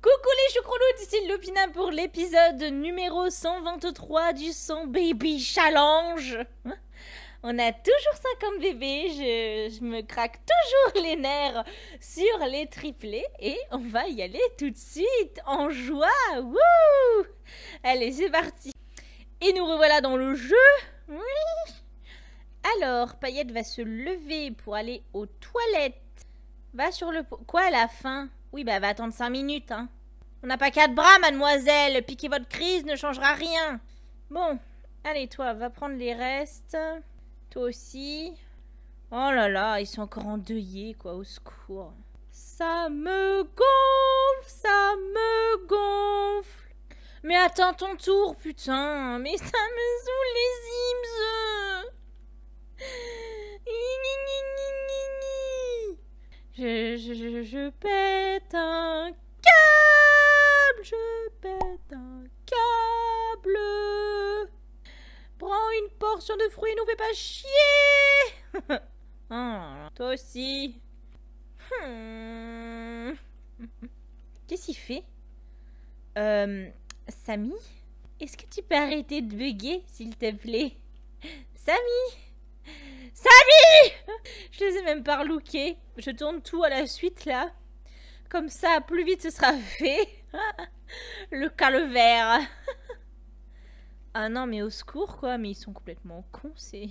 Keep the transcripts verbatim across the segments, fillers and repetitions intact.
Coucou les choucrouloutes, ici Lopina pour l'épisode numéro cent vingt-trois du cent Baby Challenge. On a toujours cinquante bébés, je, je me craque toujours les nerfs sur les triplés et on va y aller tout de suite en joie. Wouh! Allez, c'est parti. Et nous revoilà dans le jeu. Oui. Alors, Paillette va se lever pour aller aux toilettes. Va sur le... Quoi, elle a faim? Oui, bah elle va attendre cinq minutes, hein. On n'a pas quatre bras, mademoiselle. Piquer votre crise ne changera rien. Bon, allez, toi, va prendre les restes. Toi aussi. Oh là là, ils sont encore endeuillés, quoi, au secours. Ça me gonfle, ça me gonfle. Mais attends ton tour, putain. Mais ça me saoule les Sims. Je, je, je, je pète un câble, je pète un câble. Prends une portion de fruits, nous fais pas chier. Oh, toi aussi. Hmm. Qu'est-ce qu'il fait? Euh, Samy, est-ce que tu peux arrêter de bugger, s'il te plaît? Samy Samy! Je les ai même pas relooké. Je tourne tout à la suite, là. Comme ça, plus vite ce sera fait. Le calvaire. Ah non, mais au secours, quoi. Mais ils sont complètement cons, c'est...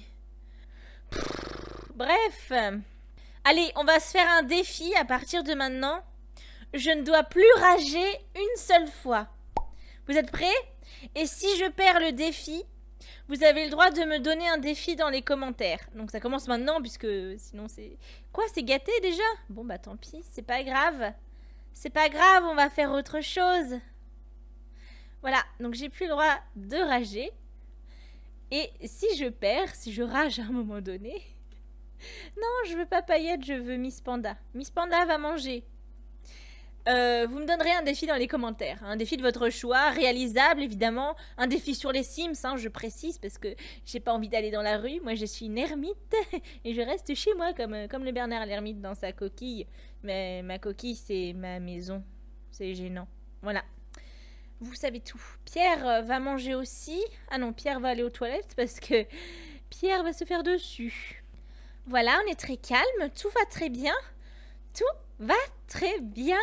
Bref. Allez, on va se faire un défi à partir de maintenant. Je ne dois plus rager une seule fois. Vous êtes prêts? Et si je perds le défi... Vous avez le droit de me donner un défi dans les commentaires. Donc ça commence maintenant puisque sinon c'est... Quoi, c'est gâté déjà? Bon bah tant pis, c'est pas grave. C'est pas grave, on va faire autre chose. Voilà, donc j'ai plus le droit de rager. Et si je perds, si je rage à un moment donné... Non, je veux pas Paillette, je veux Miss Panda. Miss Panda va manger. Euh, vous me donnerez un défi dans les commentaires. Un défi de votre choix, réalisable évidemment. Un défi sur les Sims, hein, je précise, parce que j'ai pas envie d'aller dans la rue. Moi, je suis une ermite et je reste chez moi comme, comme le Bernard l'ermite dans sa coquille. Mais ma coquille, c'est ma maison. C'est gênant. Voilà. Vous savez tout. Pierre va manger aussi. Ah non, Pierre va aller aux toilettes parce que Pierre va se faire dessus. Voilà, on est très calme. Tout va très bien. Tout va très bien.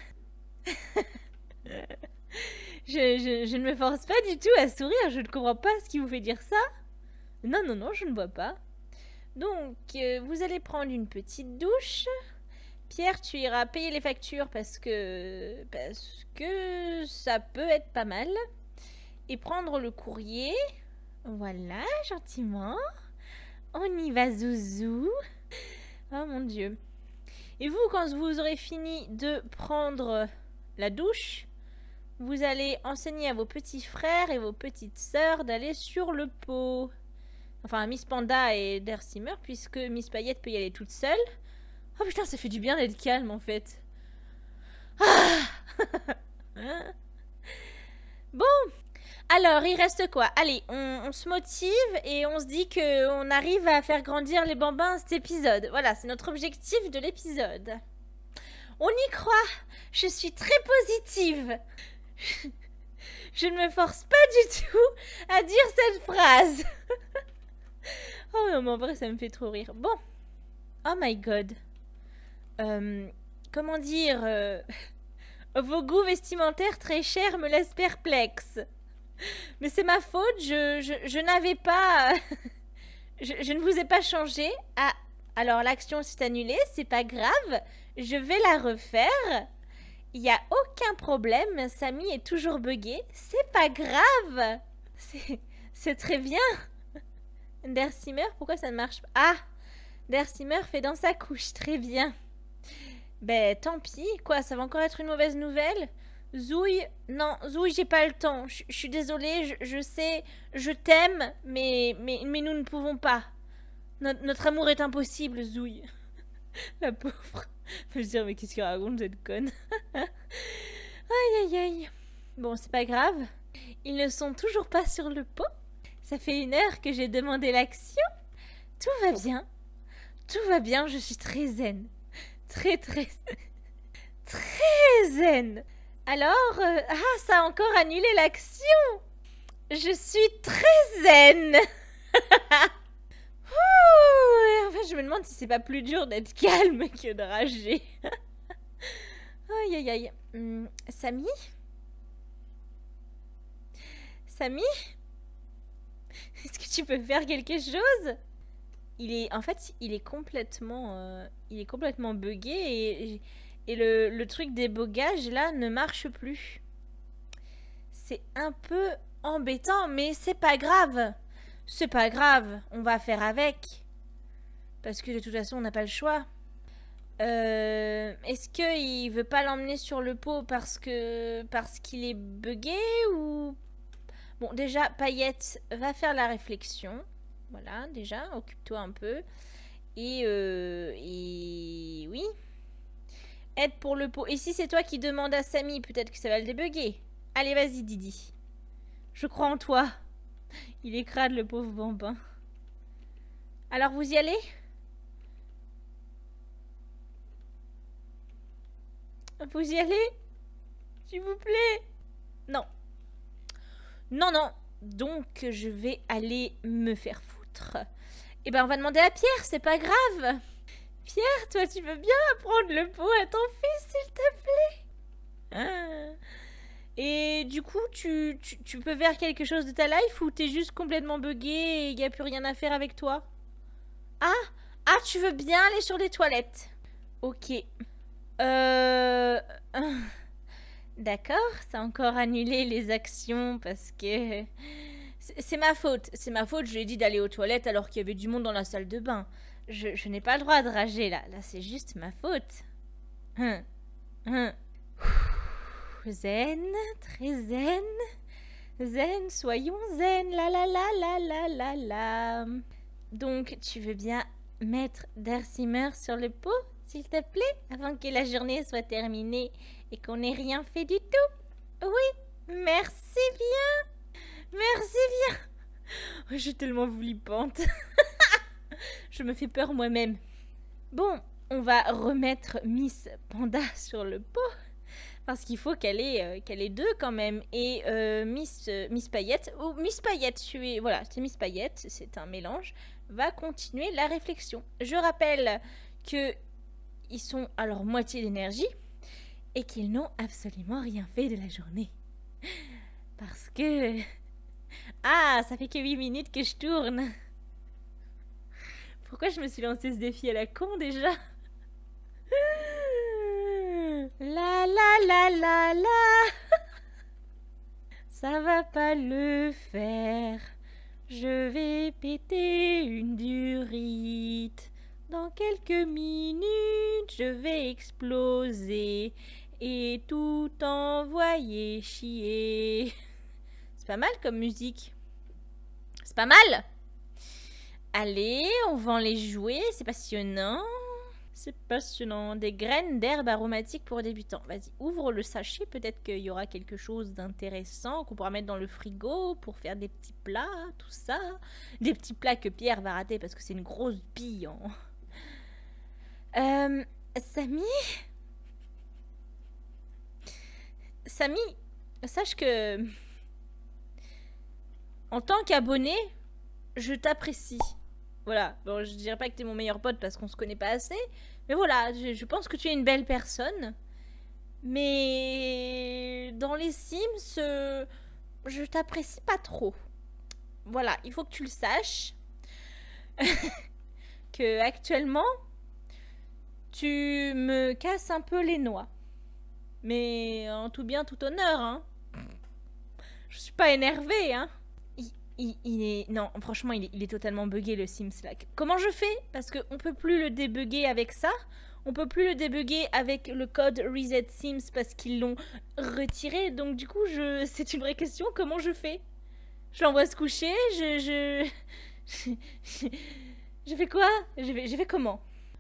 je, je, je ne me force pas du tout à sourire. Je ne comprends pas ce qui vous fait dire ça. Non, non, non, je ne vois pas. Donc, euh, vous allez prendre une petite douche. Pierre, tu iras payer les factures parce que... Parce que ça peut être pas mal. Et prendre le courrier. Voilà, gentiment. On y va, zouzou. Oh mon Dieu. Et vous, quand vous aurez fini de prendre la douche, vous allez enseigner à vos petits frères et vos petites sœurs d'aller sur le pot. Enfin, Miss Panda et Dersimer, puisque Miss Paillette peut y aller toute seule. Oh putain, ça fait du bien d'être calme, en fait. Ah. Bon, alors, il reste quoi? Allez, on, on se motive et on se dit qu'on arrive à faire grandir les bambins cet épisode. Voilà, c'est notre objectif de l'épisode. On y croit. Je suis très positive. Je ne me force pas du tout à dire cette phrase. Oh non, mais en vrai, ça me fait trop rire. Bon. Oh my god. Euh, comment dire euh, vos goûts vestimentaires très chers me laissent perplexe. Mais c'est ma faute, je, je, je n'avais pas... je, je ne vous ai pas changé. Ah, alors l'action s'est annulée, c'est pas grave. Je vais la refaire. Il n'y a aucun problème, Samy est toujours buggé. C'est pas grave. C'est très bien. Dersimer, pourquoi ça ne marche pas? Ah, Dersimer fait dans sa couche, très bien. Ben, tant pis. Quoi, ça va encore être une mauvaise nouvelle? Zouille, non, Zouille, j'ai pas le temps. Je suis désolée, je, je sais, je t'aime, mais, mais, mais nous ne pouvons pas. Notre, notre amour est impossible, Zouille. La pauvre. Je me dire, mais qu'est-ce qu'il raconte, cette conne? Aïe, aïe, aïe. Bon, c'est pas grave. Ils ne sont toujours pas sur le pot. Ça fait une heure que j'ai demandé l'action. Tout va bien. Tout va bien, je suis très zen. Très, très... Très zen. Alors, euh, ah, ça a encore annulé l'action. Je suis très zen. Ouh, en fait, je me demande si c'est pas plus dur d'être calme que de rager. Aïe, aïe, aïe. Hum, Samy Samy Est-ce que tu peux faire quelque chose? Il est, en fait, il est complètement, euh, il est complètement buggé et, et le, le truc des bogages là ne marche plus. C'est un peu embêtant, mais c'est pas grave. C'est pas grave, on va faire avec. Parce que de toute façon, on n'a pas le choix. Euh, Est-ce qu'il veut pas l'emmener sur le pot parce que parce qu'il est buggé ou... Bon, déjà, Paillette va faire la réflexion. Voilà, déjà, occupe-toi un peu. Et, euh, et... oui. Aide pour le pot. Et si c'est toi qui demande à Samy, peut-être que ça va le débugger. Allez, vas-y, Didi. Je crois en toi. Il est crade, le pauvre bambin. Alors, vous y allez? Vous y allez? S'il vous plaît? Non. Non, non. Donc, je vais aller me faire foutre. Eh ben, on va demander à Pierre, c'est pas grave. Pierre, toi, tu veux bien prendre le pot à ton fils, s'il te plaît? Ah. Et du coup, tu, tu, tu peux faire quelque chose de ta life ou t'es juste complètement buggé et il n'y a plus rien à faire avec toi? Ah, ah, tu veux bien aller sur les toilettes? Ok. Euh... D'accord, ça a encore annulé les actions parce que... C'est ma faute, c'est ma faute, je lui ai dit d'aller aux toilettes alors qu'il y avait du monde dans la salle de bain. Je, je n'ai pas le droit de rager là, là c'est juste ma faute. Hum. Hum. Zen, très zen. Zen, soyons zen, la la la la la la la. Donc, tu veux bien mettre Dersimer sur le pot, s'il te plaît, avant que la journée soit terminée et qu'on n'ait rien fait du tout? Oui, merci bien. Merci bien. Oh, j'ai tellement flippante. Je me fais peur moi-même. Bon, on va remettre Miss Panda sur le pot. Parce qu'il faut qu'elle ait, euh, qu'elle ait deux quand même. Et euh, Miss, euh, Miss Paillette, ou Miss Paillette, tu es, voilà, c'est Miss Paillette, c'est un mélange, va continuer la réflexion. Je rappelle que ils sont à leur moitié d'énergie et qu'ils n'ont absolument rien fait de la journée. Parce que... Ah, ça fait que huit minutes que je tourne. Pourquoi je me suis lancé ce défi à la con déjà? La la la la la. Ça va pas le faire. Je vais péter une durite. Dans quelques minutes, je vais exploser et tout envoyer chier. C'est pas mal comme musique. C'est pas mal. Allez, on vend les jouets, c'est passionnant. C'est passionnant. Des graines d'herbe aromatiques pour débutants. Vas-y, ouvre le sachet. Peut-être qu'il y aura quelque chose d'intéressant qu'on pourra mettre dans le frigo pour faire des petits plats, tout ça. Des petits plats que Pierre va rater parce que c'est une grosse bille. Hein. Euh, Samy Samy, sache que en tant qu'abonné, je t'apprécie. Voilà, bon, je dirais pas que t'es mon meilleur pote parce qu'on se connaît pas assez. Mais voilà, je, je pense que tu es une belle personne. Mais dans les Sims, euh, je t'apprécie pas trop. Voilà, il faut que tu le saches. Que actuellement, tu me casses un peu les noix. Mais en tout bien, tout honneur, hein. Je suis pas énervée, hein. Il, il est... Non, franchement, il est, il est totalement buggé, le Sims, là. Comment je fais? Parce qu'on peut plus le débugger avec ça. On peut plus le débugger avec le code Reset Sims parce qu'ils l'ont retiré. Donc, du coup, je... c'est une vraie question. Comment je fais? Je l'envoie se coucher? Je... Je... je fais quoi? Je vais, je vais comment?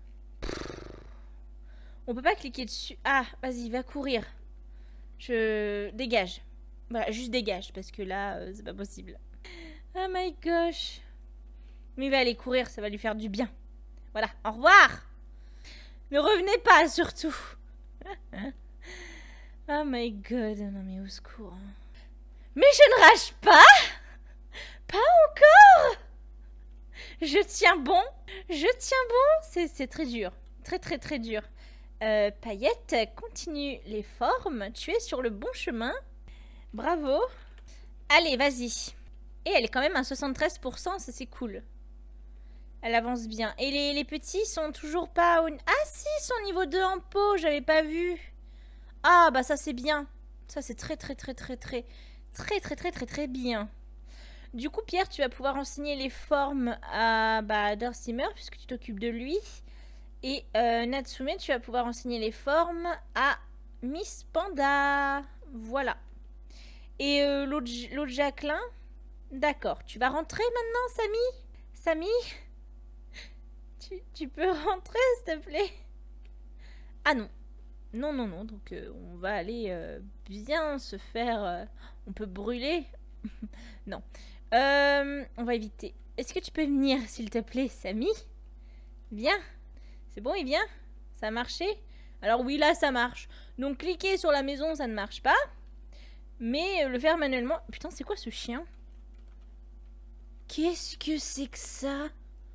On peut pas cliquer dessus. Ah, vas-y, va courir. Je... Dégage. Voilà, juste dégage, parce que là, euh, c'est pas possible. Oh my gosh. Mais il va aller courir, ça va lui faire du bien. Voilà, au revoir. Ne revenez pas, surtout. Oh my god, non mais au secours. Mais je ne rage pas. Pas encore. Je tiens bon. Je tiens bon. C'est très dur. Très très très dur. Euh, Paillette, continue les formes. Tu es sur le bon chemin. Bravo. Allez, vas-y. Et elle est quand même à soixante-treize pour cent, ça c'est cool. Elle avance bien. Et les, les petits sont toujours pas au... Ah si, ils sont niveau deux en pot, j'avais pas vu. Ah bah ça c'est bien. Ça c'est très très très très très très très très très très bien. Du coup Pierre, tu vas pouvoir enseigner les formes à bah, Dorsimer puisque tu t'occupes de lui. Et euh, Natsume, tu vas pouvoir enseigner les formes à Miss Panda. Voilà. Et euh, l'autre Jacqueline, d'accord. Tu vas rentrer maintenant, Samy? Samy tu, tu peux rentrer, s'il te plaît? Ah non. Non, non, non. Donc, euh, on va aller euh, bien se faire... Euh, on peut brûler. Non. Euh, on va éviter. Est-ce que tu peux venir, s'il te plaît, Samy? Viens. C'est bon, il vient? Ça a marché? Alors oui, là, ça marche. Donc, cliquer sur la maison, ça ne marche pas. Mais le faire manuellement... Putain, c'est quoi ce chien? Qu'est-ce que c'est que ça?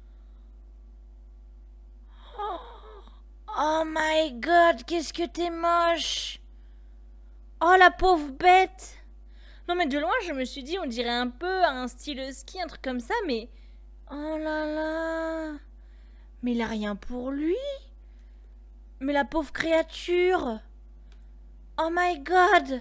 Oh, oh my god, qu'est-ce que t'es moche! Oh, la pauvre bête! Non, mais de loin, je me suis dit, on dirait un peu un style ski, un truc comme ça, mais... Oh là là! Mais il a rien pour lui! Mais la pauvre créature! Oh my god!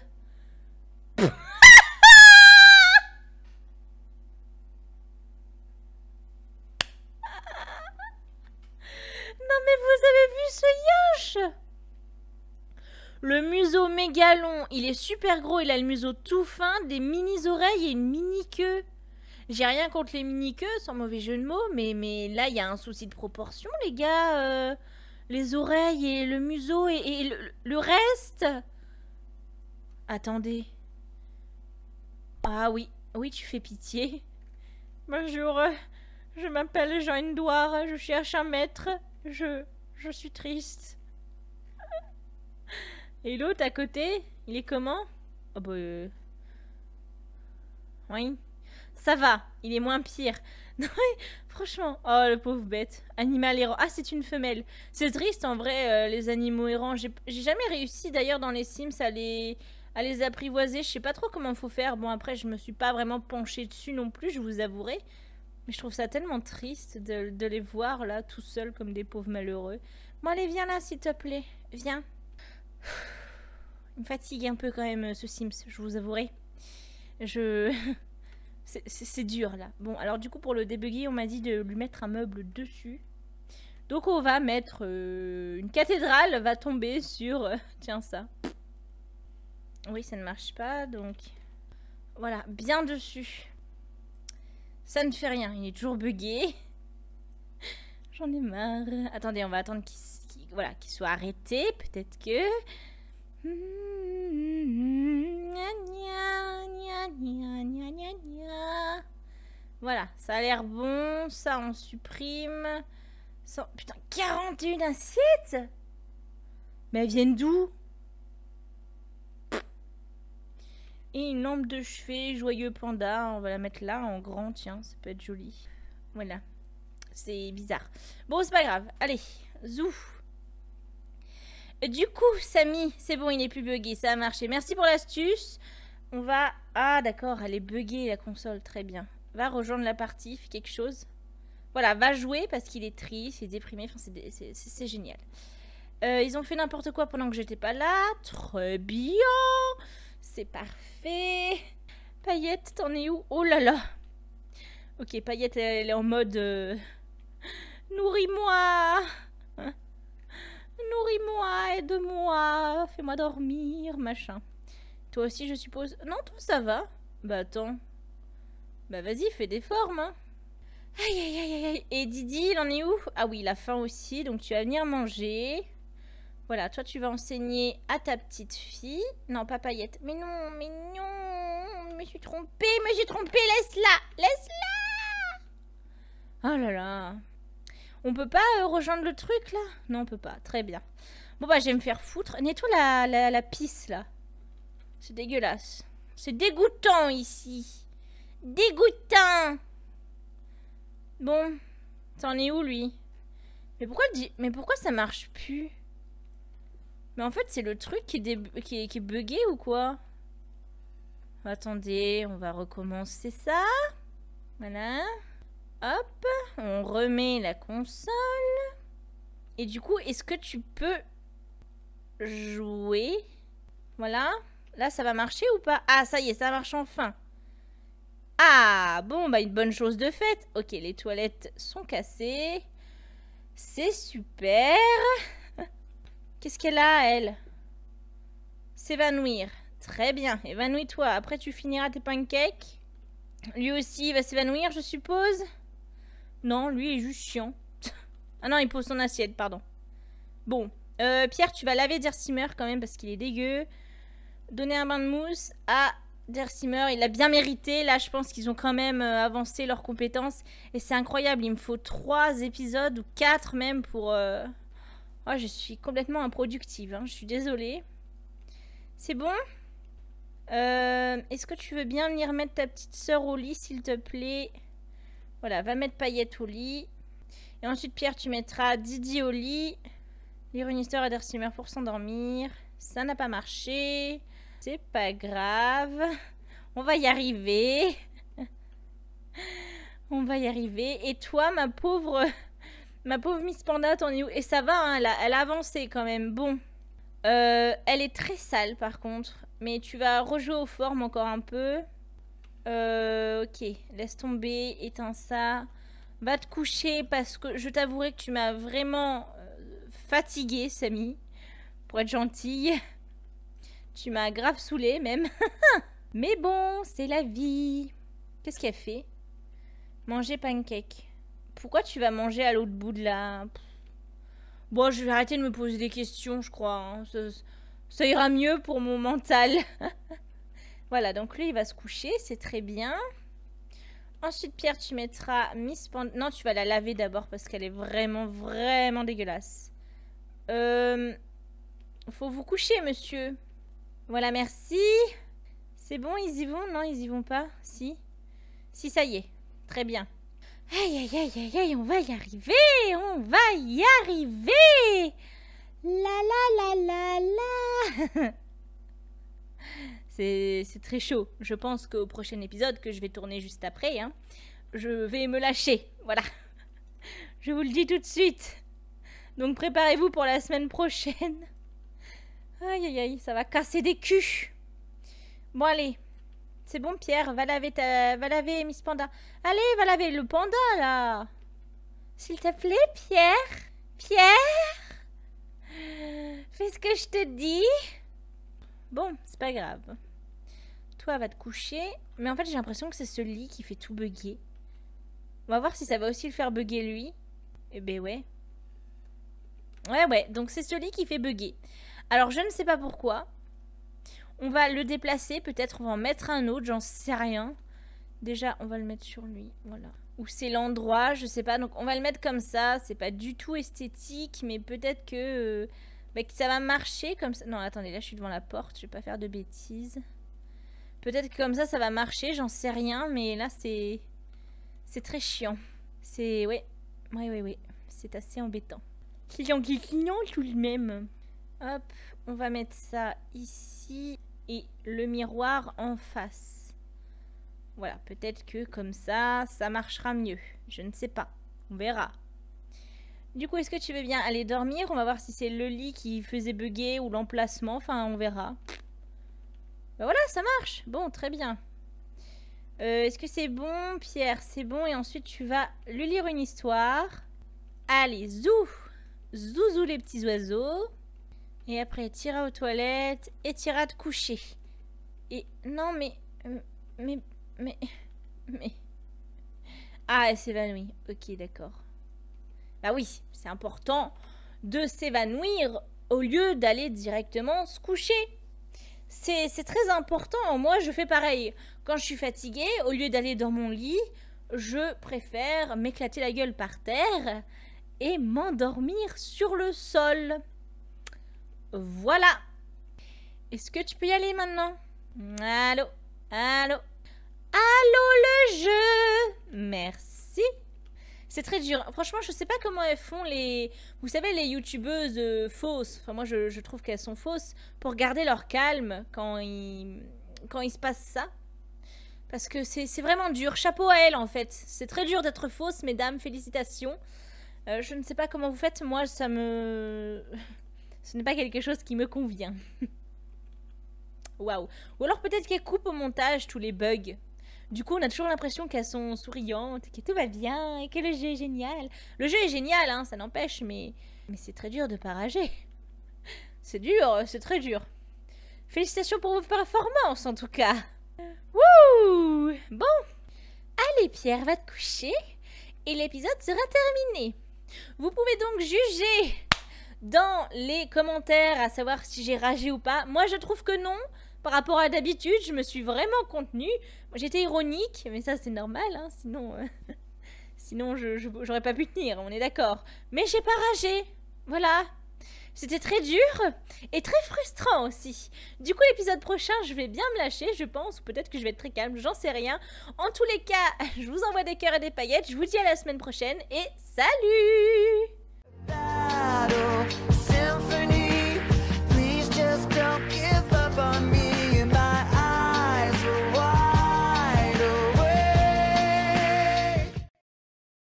Non mais vous avez vu ce yinche? Le museau méga long, il est super gros, il a le museau tout fin, des mini oreilles et une mini queue. J'ai rien contre les mini queues, sans mauvais jeu de mots, mais, mais là il y a un souci de proportion les gars. Euh, les oreilles et le museau et, et le, le reste. Attendez. Ah oui, oui tu fais pitié. Bonjour, je m'appelle Jeanne Douard, je cherche un maître. Je, je suis triste. Et l'autre à côté, il est comment? Oh bah... Euh... Oui. Ça va, il est moins pire. Non mais, franchement... Oh, le pauvre bête. Animal errant. Ah, c'est une femelle. C'est triste, en vrai, euh, les animaux errants. J'ai jamais réussi, d'ailleurs, dans les Sims, à les... à les apprivoiser. Je sais pas trop comment faut faire. Bon, après, je me suis pas vraiment penchée dessus non plus, je vous avouerai. Mais je trouve ça tellement triste de, de les voir, là, tout seuls, comme des pauvres malheureux. Bon, allez, viens là, s'il te plaît. Viens. Il me fatigue un peu quand même ce Sims, je vous avouerai. Je... C'est dur là. Bon, alors du coup pour le débugger, on m'a dit de lui mettre un meuble dessus. Donc on va mettre... Euh, une cathédrale va tomber sur... Euh, tiens ça. Oui, ça ne marche pas, donc... Voilà, bien dessus. Ça ne fait rien, il est toujours bugué. J'en ai marre. Attendez, on va attendre qu'il qu'il, voilà, qu'il soit arrêté. Peut-être que... Voilà, ça a l'air bon. Ça, on supprime. Ça... Putain, quarante et une assiettes. Mais elles viennent d'où? Et une lampe de chevet, joyeux panda. On va la mettre là, en grand, tiens, ça peut être joli. Voilà. C'est bizarre. Bon, c'est pas grave. Allez, zou. Du coup, Samy, c'est bon, il n'est plus bugué, ça a marché. Merci pour l'astuce. On va... Ah, d'accord, elle est buggée, la console, très bien. Va rejoindre la partie, fais quelque chose. Voilà, va jouer parce qu'il est triste, il est déprimé, enfin, c'est génial. Euh, ils ont fait n'importe quoi pendant que j'étais pas là. Très bien. C'est parfait. Paillette, t'en es où? Oh là là. Ok, Paillette, elle est en mode... Euh... Nourris-moi. Nourris-moi, aide-moi, fais-moi dormir, machin. Toi aussi, je suppose... Non, toi, ça va. Bah, attends. Bah, vas-y, fais des formes, hein. Aïe, aïe, aïe, aïe. Et Didi, il en est où? Ah oui, il a faim aussi, donc tu vas venir manger. Voilà, toi, tu vas enseigner à ta petite fille. Non, pas Paillette. Mais non, mais non. Je me suis trompée, je me suis trompée. Laisse-la, laisse-la. Oh là là. On peut pas euh, rejoindre le truc, là? Non, on peut pas. Très bien. Bon, bah, je vais me faire foutre. Nettoie la, la, la pisse, là. C'est dégueulasse. C'est dégoûtant ici. Dégoûtant. Bon. T'en es où, lui? Mais pourquoi, Mais pourquoi ça marche plus? Mais en fait, c'est le truc qui est, dé... qui, est... qui est bugué ou quoi? Attendez, on va recommencer ça. Voilà. Hop. On remet la console. Et du coup, est-ce que tu peux jouer? Voilà. Là, ça va marcher ou pas? Ah, ça y est, ça marche enfin. Ah, bon, bah une bonne chose de faite. Ok, les toilettes sont cassées. C'est super. Qu'est-ce qu'elle a, elle? S'évanouir. Très bien, évanouis-toi. Après, tu finiras tes pancakes. Lui aussi, il va s'évanouir, je suppose. Non, lui, il est juste chiant. Ah non, il pose son assiette, pardon. Bon, euh, Pierre, tu vas laver Dersimer quand même parce qu'il est dégueu. Donner un bain de mousse à Dersimer. Il a bien mérité. Là, je pense qu'ils ont quand même euh, avancé leurs compétences. Et c'est incroyable, il me faut trois épisodes ou quatre même pour... Euh... Oh, je suis complètement improductive, hein. Je suis désolée. C'est bon? euh, Est-ce que tu veux bien venir mettre ta petite sœur au lit, s'il te plaît? Voilà, va mettre Paillette au lit. Et ensuite, Pierre, tu mettras Didi au lit. Lire une histoire à Dersimer pour s'endormir. Ça n'a pas marché. C'est pas grave. On va y arriver. On va y arriver. Et toi, ma pauvre... Ma pauvre Miss Panda, t'en es où? Et ça va, hein, elle, a, elle a avancé quand même. Bon. Euh, elle est très sale, par contre. Mais tu vas rejouer aux formes encore un peu. Euh, ok. Laisse tomber. Éteins ça. Va te coucher parce que je t'avouerai que tu m'as vraiment euh, fatiguée, Samy. Pour être gentille. Tu m'as grave saoulée, même. Mais bon, c'est la vie. Qu'est-ce qu'elle fait? Manger pancake. Pourquoi tu vas manger à l'autre bout de la... Bon, je vais arrêter de me poser des questions, je crois. Hein. Ça, ça ira mieux pour mon mental. Voilà, donc lui, il va se coucher. C'est très bien. Ensuite, Pierre, tu mettras Miss Panda... Non, tu vas la laver d'abord parce qu'elle est vraiment, vraiment dégueulasse. Euh... Faut vous coucher, monsieur. Voilà, merci. C'est bon, ils y vont? Non, ils y vont pas? Si. Si, ça y est. Très bien. Aïe, aïe, aïe, aïe, aïe, on va y arriver. On va y arriver. La, la, la, la, la. C'est très chaud. Je pense qu'au prochain épisode, que je vais tourner juste après, hein, je vais me lâcher. Voilà. Je vous le dis tout de suite. Donc, préparez-vous pour la semaine prochaine. Aïe, aïe, aïe, ça va casser des culs. Bon, allez. C'est bon, Pierre, va laver ta... va laver Miss Panda. Allez, va laver le panda, là. S'il te plaît, Pierre. Pierre. Fais ce que je te dis. Bon, c'est pas grave. Toi, va te coucher. Mais en fait, j'ai l'impression que c'est ce lit qui fait tout bugger. On va voir si ça va aussi le faire bugger, lui. Eh ben, ouais. Ouais, ouais, donc c'est ce lit qui fait bugger. Alors, je ne sais pas pourquoi. On va le déplacer, peut-être on va en mettre un autre, j'en sais rien. Déjà, on va le mettre sur lui, voilà. Ou c'est l'endroit, je sais pas. Donc, on va le mettre comme ça. C'est pas du tout esthétique, mais peut-être que, euh, bah, que ça va marcher comme ça. Non, attendez, là, je suis devant la porte. Je vais pas faire de bêtises. Peut-être que comme ça, ça va marcher, j'en sais rien. Mais là, c'est... C'est très chiant. C'est... Ouais, ouais, ouais, ouais. C'est assez embêtant. Client, client, tout de même. Hop, on va mettre ça ici. Et le miroir en face. Voilà, peut-être que comme ça, ça marchera mieux. Je ne sais pas. On verra. Du coup, est-ce que tu veux bien aller dormir? On va voir si c'est le lit qui faisait bugger ou l'emplacement. Enfin, on verra. Ben voilà, ça marche. Bon, très bien. Euh, est-ce que c'est bon, Pierre? C'est bon. Et ensuite, tu vas lui lire une histoire. Allez, zou. Zouzou les petits oiseaux. Et après, t'iras aux toilettes et t'iras te coucher. Et non, mais... Mais... Mais... Mais... Ah, elle s'évanouit. Ok, d'accord. Bah oui, c'est important de s'évanouir au lieu d'aller directement se coucher. C'est très important. Moi, je fais pareil. Quand je suis fatiguée, au lieu d'aller dans mon lit, je préfère m'éclater la gueule par terre et m'endormir sur le sol. Voilà. Est-ce que tu peux y aller maintenant? Allô? Allô? Allô le jeu? Merci. C'est très dur. Franchement, je sais pas comment elles font les... Vous savez, les youtubeuses euh, fausses. Enfin, moi, je, je trouve qu'elles sont fausses pour garder leur calme quand il, quand il se passe ça. Parce que c'est vraiment dur. Chapeau à elles, en fait. C'est très dur d'être fausse, mesdames. Félicitations. Euh, je ne sais pas comment vous faites. Moi, ça me... Ce n'est pas quelque chose qui me convient. Waouh. Ou alors peut-être qu'elles coupent au montage tous les bugs. Du coup, on a toujours l'impression qu'elles sont souriantes, que tout va bien, et que le jeu est génial. Le jeu est génial, hein, ça n'empêche, mais... Mais c'est très dur de pas rager. C'est dur, c'est très dur. Félicitations pour vos performances, en tout cas. Wouh! Bon. Allez, Pierre, va te coucher, et l'épisode sera terminé. Vous pouvez donc juger dans les commentaires à savoir si j'ai ragé ou pas. Moi, je trouve que non. Par rapport à d'habitude, je me suis vraiment contenue. J'étais ironique, mais ça c'est normal, hein, sinon, euh, sinon je j'aurais pas pu tenir, on est d'accord. Mais j'ai pas ragé, voilà. C'était très dur et très frustrant aussi. Du coup, l'épisode prochain, je vais bien me lâcher, je pense, ou peut-être que je vais être très calme, j'en sais rien. En tous les cas, je vous envoie des cœurs et des paillettes, je vous dis à la semaine prochaine et salut!